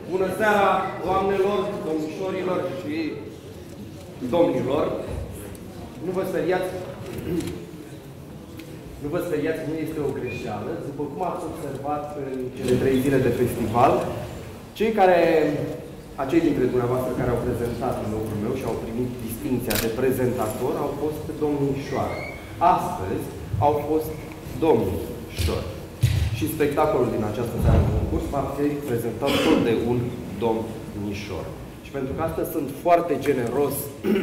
Bună seara, doamnelor, domnișorilor și domnilor. Nu vă speriați, nu este o greșeală. După cum ați observat în cele 3 zile de festival, acei dintre dumneavoastră care au prezentat în locul meu și au primit distinția de prezentator au fost domnișoare. Astăzi au fost domnișori. Și spectacolul din această seară de concurs va fi prezentat tot de un domnișor. Și pentru că astăzi sunt foarte generos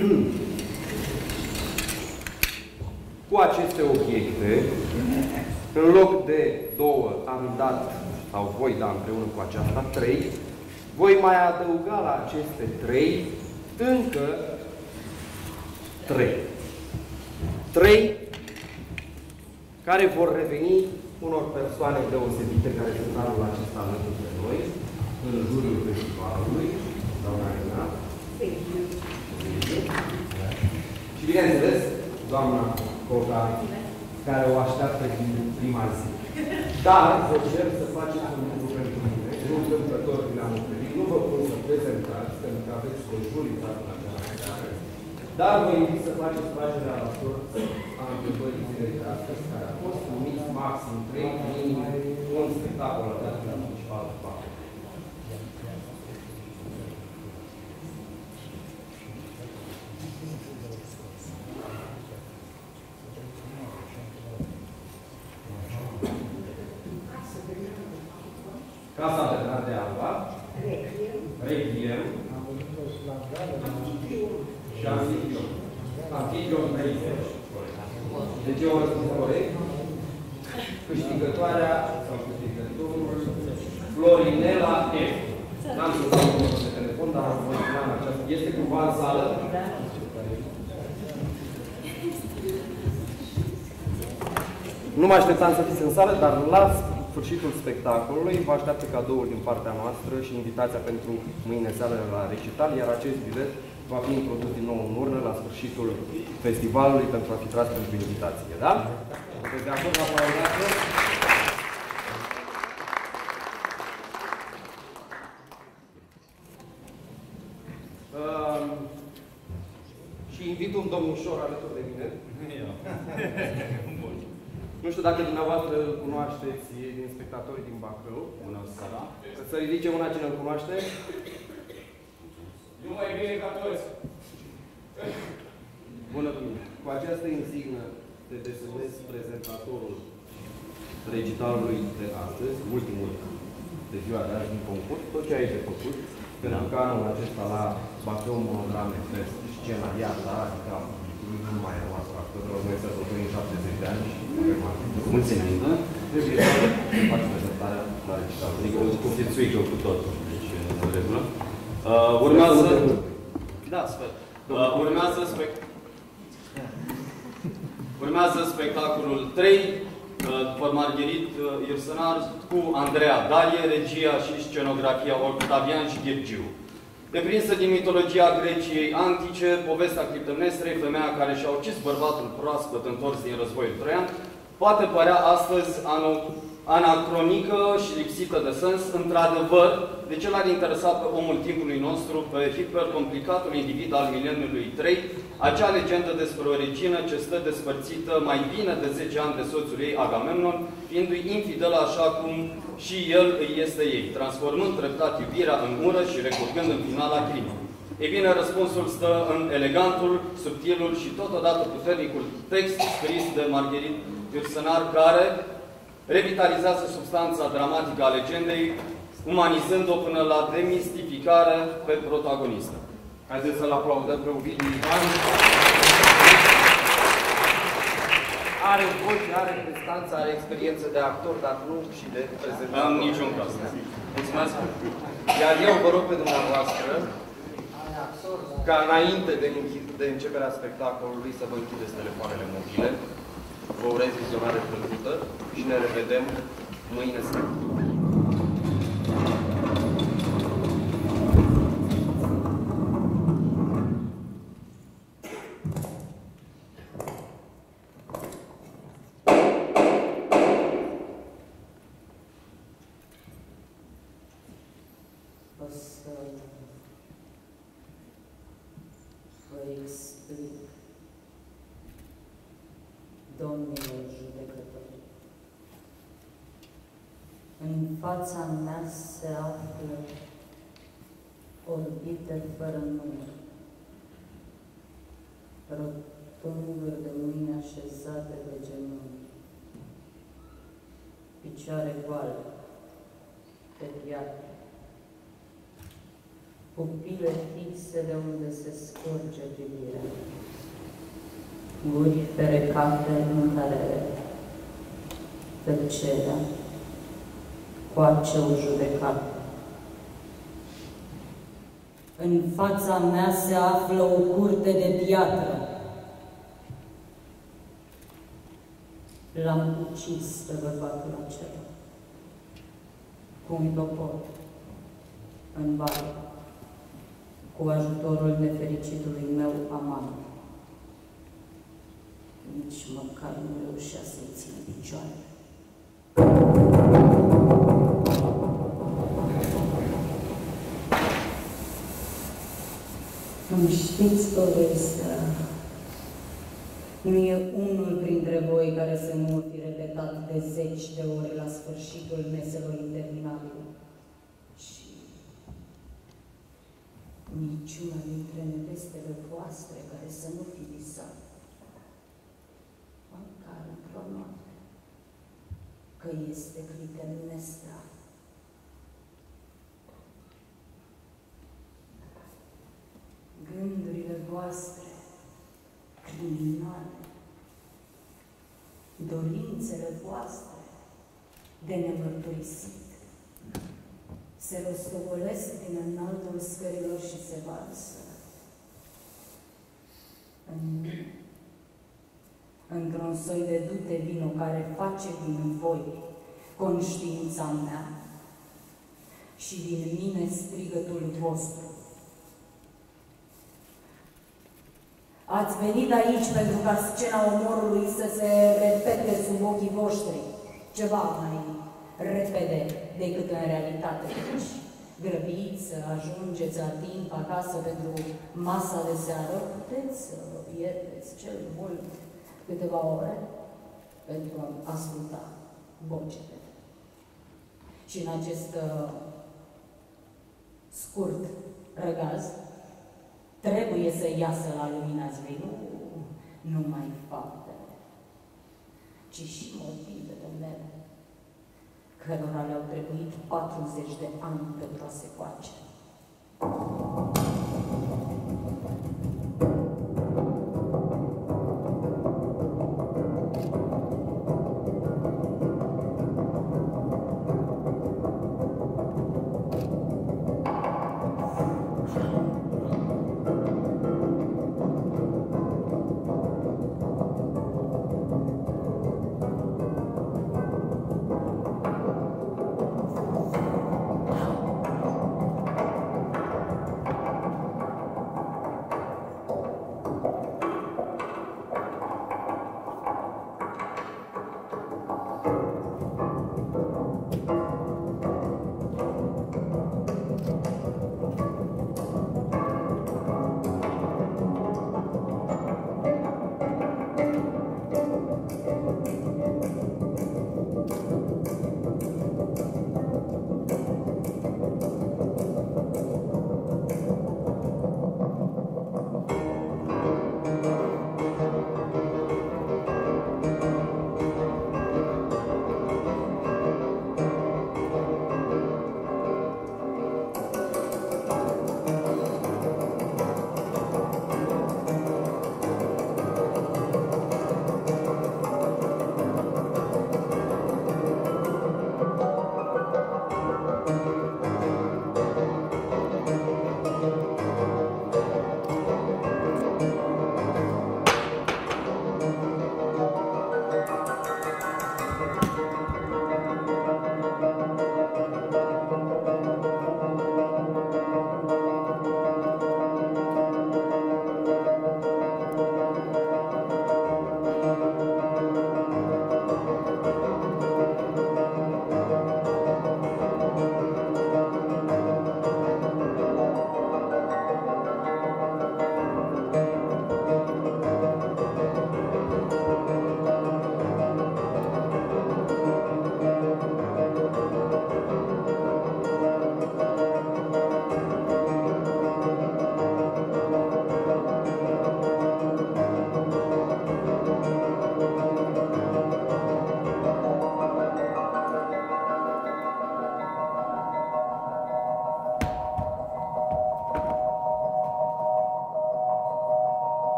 cu aceste obiecte, în loc de 2 am dat, sau voi da împreună cu aceasta, 3, voi mai adăuga la aceste 3 încă 3. 3 care vor reveni unor persoane deosebite care sunt anul acesta alături de noi, în jurul festivalului, doamna Renat. Și bineînțeles, doamna Coca, care o așteaptă din prima zi. Dar vă cer să faceți un lucru pentru mine, nu întâmplător vi l-am oferit, nu vă pun să prezentați, pentru că aveți o juritate la care. Dar vă invit să faceți tragerea la sorți a întrebării zilei de astăzi, care a fost numit maxim 3, minim un spectacol dat la principal fapt. Casa Bernard de Alba, Requiem și Anfitrion. Anfitrion 30. De ce o răspuns corect? Câștigătoarea sau câștigătorul Florinela F. N-am să dau numărul de telefon, dar am văzut în aceasta. Este cumva în sală? Nu mă așteptam să fiți în sală, dar la sfârșitul spectacolului vă așteaptă cadouri din partea noastră și invitația pentru mâine seară la recital, iar acest bilet va fi introdus din nou în urnă la sfârșitul festivalului pentru a fi tras pentru invitație. Da? Sunteți de acord la aplaudați? Și invit un domnișor alături de mine. Nu știu dacă dumneavoastră îl cunoașteți din spectatorii din Bacău. Bună seara. Să ridice mâna cine îl cunoaște. Nu mai bine ca toți. Bună bine. Cu această insignă te desemnez prezentatorul recitalului de astăzi, ultimul de ziua de azi din concurs, tot ce ai de făcut, pentru că anul acesta la Bacău Monodrame Fest, scena viața, adică nu mai rămas factorilor, noi sărbătorim 70 de ani și mulțumim. Trebuie să faci prezentarea la recital. Adică cu fițuică cu tot. Deci, în regulă. Urmează... Da, sper. Urmează spectacolul 3, după Margherit Irsănar, cu Andreea Dalie, regia și scenografia Octavian și Ghergiu. Deprinsă din mitologia Greciei antice, povestea Clitemnestrei, femeia care și-a ucis bărbatul proaspăt întors din războiul troian, poate părea astăzi anacronică și lipsită de sens. Într-adevăr, de ce l-ar interesa pe omul timpului nostru, pe hipercomplicatul individ al mileniului 3, acea legendă despre o regină ce stă despărțită mai bine de 10 ani de soțul ei, Agamemnon, fiindu-i infidel așa cum și el îi este ei, transformând treptat iubirea în ură și recurgând în final la crimă. Ei bine, răspunsul stă în elegantul, subtilul și totodată puternicul text scris de Margherit Irsănar, care revitalizează substanța dramatică a legendei, umanizând-o până la demistificare pe protagonistă. Haideți să-l aplaudăm pe Ovidiu Ivan. Are voce, are prestanță, are experiență de actor, dar nu și de prezentator. În niciun caz. Mulțumesc. Iar eu vă rog pe dumneavoastră ca înainte de începerea spectacolului să vă închideți telefoanele mobile. Vă urez vizionare plăcută și ne revedem mâine seara. O să vă explic, domnilor judecători. În fața mea se află orbite fără număr, rotunduri de mâini așezate pe genunchi, picioare goale, pe piatră, pupile fixe de unde se scurge privirea, guri ferecate în care tăcerea coace o judecată. În fața mea se află o curte de piatră. L-am ucis pe bărbatul acela cu un topor în vale, cu ajutorul nefericitului meu amant. Nici măcar nu reușea să-i țină picioarele. Îmi știți povestea. Nu e unul printre voi care să nu o fi repetat de 10 de ori la sfârșitul meselor interminabile. Și niciuna dintre nevestele voastre care să nu fi visat, măcar într-o noapte, că este Clitemnestra. Gândurile voastre criminale, dorințele voastre de nemărturisit, se rostogolesc din înaltul scărilor și se varsă într-un soi de dute vino care face din voi conștiința mea și din mine strigătul vostru. Ați venit aici pentru ca scena omorului să se repete sub ochii voștri, ceva mai repede decât în realitate. Deci, grăbiți să ajungeți la timp acasă pentru masa de seară, puteți să pierdeți cel mult câteva ore pentru a asculta vocile. Și în acest scurt răgaz, trebuie să iasă la lumina zilei, nu numai faptele, ci și motivele mele, cărora le-au trebuit 40 de ani pentru a se coace.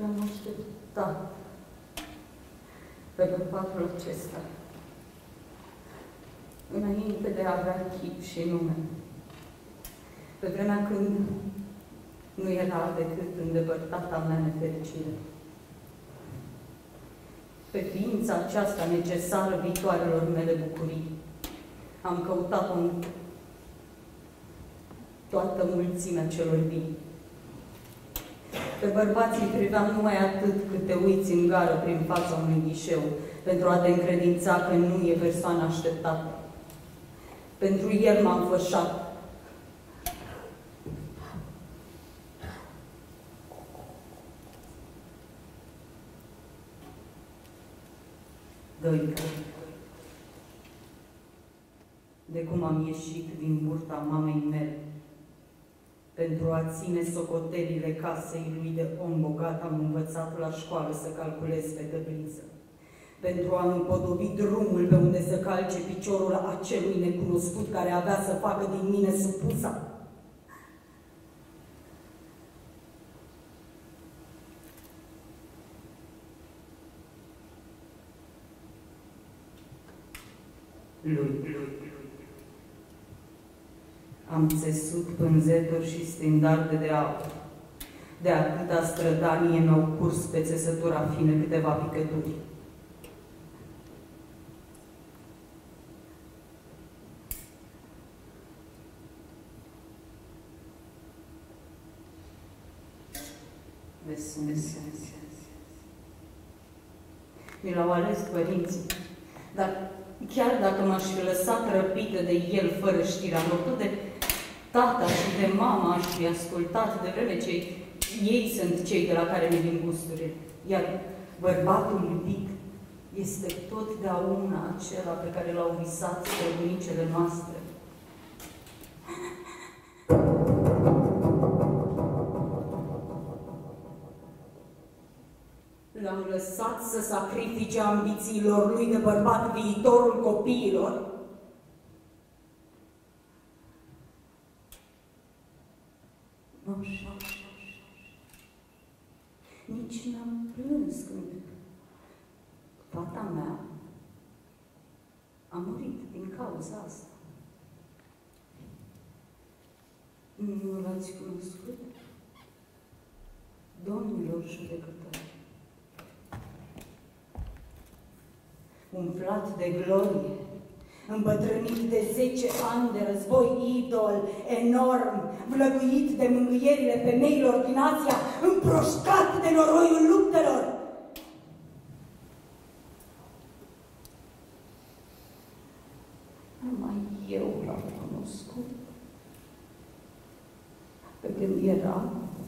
l-am așteptat pe bărbatul acesta, înainte de a avea chip și nume, pe vremea când nu era decât îndepărtata mea nefericire. Pe ființa aceasta necesară viitoarelor mele bucurii, am căutat-o în toată mulțimea celor vii. Pe bărbații priveam numai atât cât te uiți în gară prin fața unui ghișeu, pentru a te încredința că nu e persoana așteptată. Pentru el m-am fășat. Dăică, de cum am ieșit din burta mamei mele, pentru a ține socotelile casei lui de om bogat, am învățat la școală să calculez pe tăbliță, pentru a împodobi drumul pe unde să calce piciorul acelui necunoscut care avea să facă din mine supusa. Lui. Am țesut pânzeturi și standarde de aur. De atâta strădanie mi-au curs pe țesătura fină câteva picături. Mi l-au ales părinții, dar chiar dacă m-aș fi lăsat răpită de el fără știrea lor, tot de tata și de mama aș fi ascultat, de vreme ce ei sunt cei de la care ne vin gusturile. Iar bărbatul iubit este totdeauna acela pe care l-au visat străbunicele noastre. L-am lăsat să sacrifice ambițiilor lui de bărbat viitorul copiilor. Nu, nici n-am plâns când fata mea a murit din cauza asta. Nu l-ați cunoscut? Domnilor judecători, umflat de glorie, îmbătrânit de 10 ani de război idol, enorm, vlăguit de mângâierile femeilor din Asia, împroșcat de noroiul luptelor. Numai eu l-am cunoscut, pe când era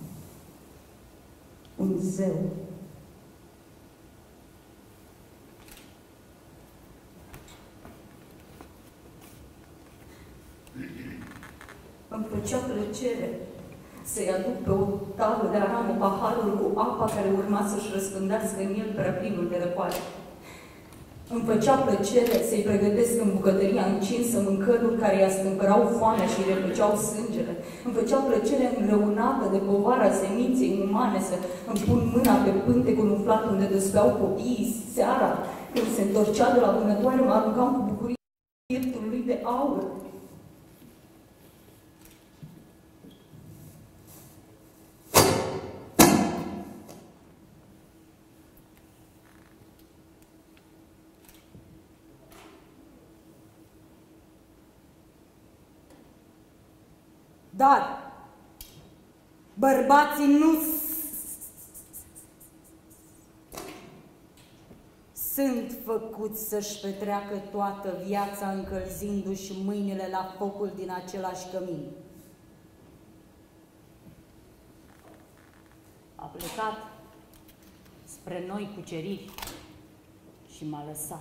un zeu. Îmi făcea plăcere să-i aduc pe o tavă de aramă paharul cu apa care urma să-și răspândească în el prea plinul de răcoare. Îmi făcea plăcere să-i pregătesc în bucătăria încinsă mâncăruri care i-a stâmpărau foamea și îi refăceau sângele. Îmi făcea plăcere îngreunată de povara seminței umane să îmi pun mâna pe pântecul umflat unde dăspeau copiii seara. Când se întorcea de la vânătoare, mă aruncam cu bucurie pieptul lui de aur. Dar bărbații nu sunt făcuți să-și petreacă toată viața încălzindu-și mâinile la focul din același cămin. A plecat spre noi cuceriri și m-a lăsat.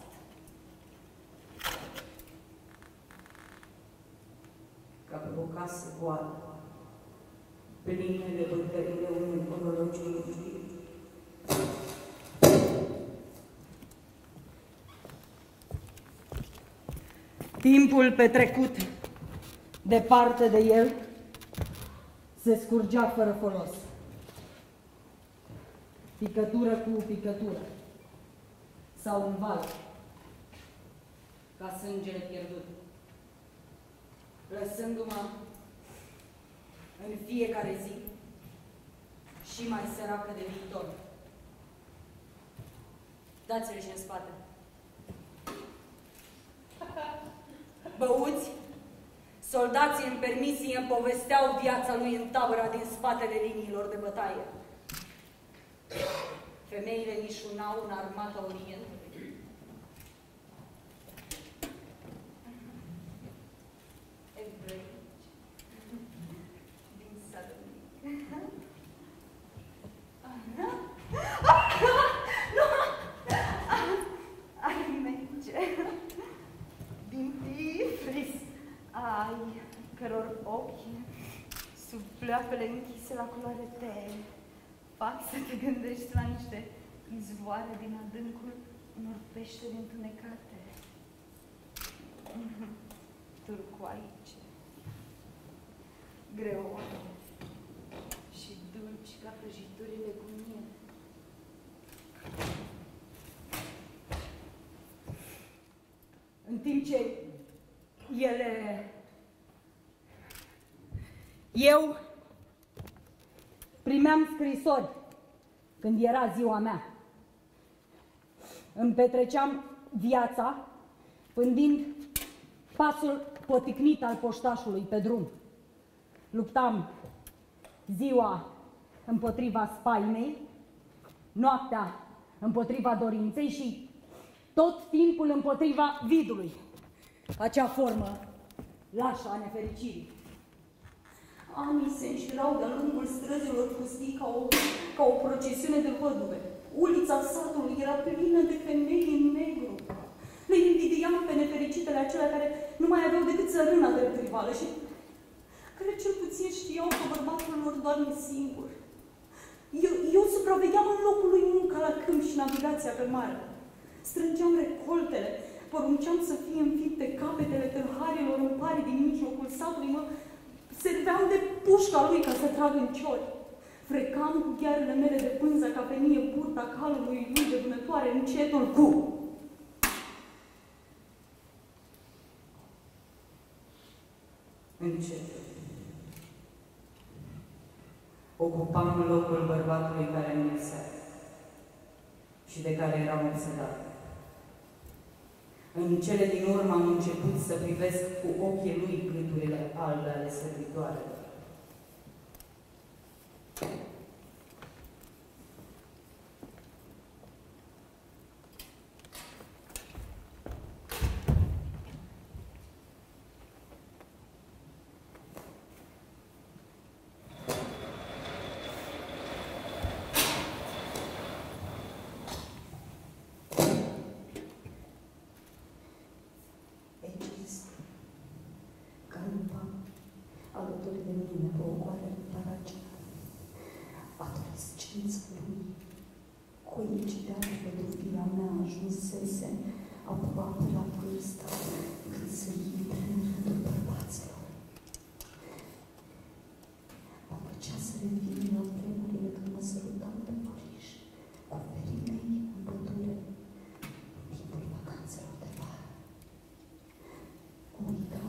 Ca pe o casă goală, pline de bătările unui orologiu iubit. Timpul petrecut departe de el se scurgea fără folos. picătură cu picătură sau un val ca sângele pierdut, lăsându-mă în fiecare zi și mai săracă de viitor. Dați-le și în spate. Băuți? Soldații în permisie îmi povesteau viața lui în tabăra din spatele liniilor de bătaie. Femeile nișunau în armata Orientului. Evrei din Salonic. Ai merge. Din tifris. Ai, căror ochi, sub pleoapele închise la culoare tee, fac să te gândești la niște izvoare din adâncul unor peșteri întunecate, turcoaice, greoane și dulci ca prăjiturile cu miere. În timp ce eu primeam scrisori când era ziua mea. Îmi petreceam viața pândind pasul poticnit al poștașului pe drum. Luptam ziua împotriva spaimei, noaptea împotriva dorinței și tot timpul împotriva vidului, acea formă lașă a nefericirii. Anii se înșirau de-a lungul străzilor pustii ca o procesiune de văduve. Ulița satului era plină de femei în negru. Le invidiam pe nefericitele acelea care nu mai aveau decât țărâna de rivală și care cel puțin știau că bărbatul lor doarme singur. Eu supravegheam în locul lui munca la câmp și navigația pe mare. Strângeam recoltele, porunceam să fie înfipte capetele tâlharilor în pare din mijlocul satului, mă serveam de pușca lui ca să trag în ciori. Frecam cu ghearele mele de pânză ca pe mie burta calului lui de vânătoare încetul cu. Încetul. Ocupam locul bărbatului care îmi lipsea și de care eram obsedat. În cele din urmă am început să privesc cu ochii lui gâturile albe ale servitoarelor. Alături de mine pe o coadă de paragină, adolescența lui, coincidează că dufia mea ajunsese aproape la vârsta cât să intre în rândul bărbaților. Mă făcea să revin la vremurile când mă sărutam pe furiș, cu ferii mei în pădure, în timpul vacanțelor de vară. Mă uitam,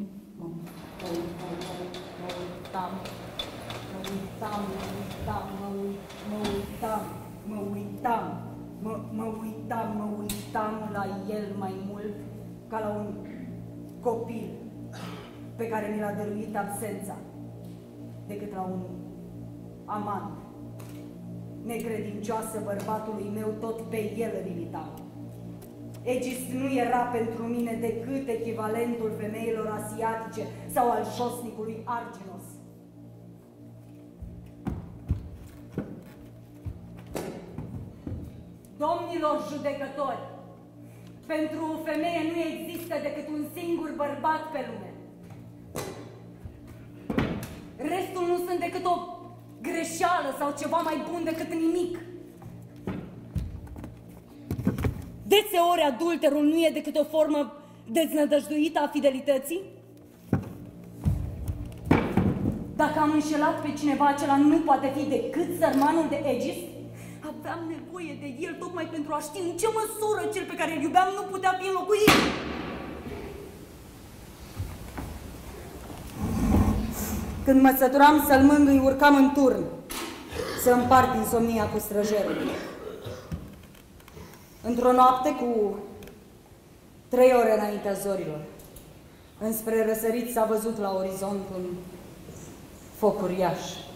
mă uitam la el mai mult ca la un copil pe care mi l-a dăruit absența, decât la un amant. Necredincioasă bărbatului meu, tot pe el îl imitam. Egist nu era pentru mine decât echivalentul femeilor asiatice sau al șosnicului Arginos. Domnilor judecători, pentru o femeie nu există decât un singur bărbat pe lume. Restul nu sunt decât o greșeală sau ceva mai bun decât nimic. Deseori adulterul nu e decât o formă deznădăjduită a fidelității? Dacă am înșelat pe cineva, acela nu poate fi decât sărmanul de Egist? aveam nevoie de el tocmai pentru a ști în ce măsură cel pe care îl iubeam nu putea fi înlocuit. Când mă săturam să-l mângâi, urcam în turn să împart insomnia cu străjerul. Într-o noapte cu 3 ore înaintea zorilor, înspre răsărit s-a văzut la orizont un foc uriaș.